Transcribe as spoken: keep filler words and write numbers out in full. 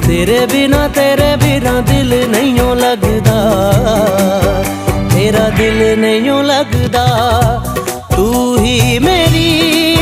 तेरे बिना तेरे बिना दिल नहीं लगदा, तेरा दिल नहीं लगदा। तू ही मेरी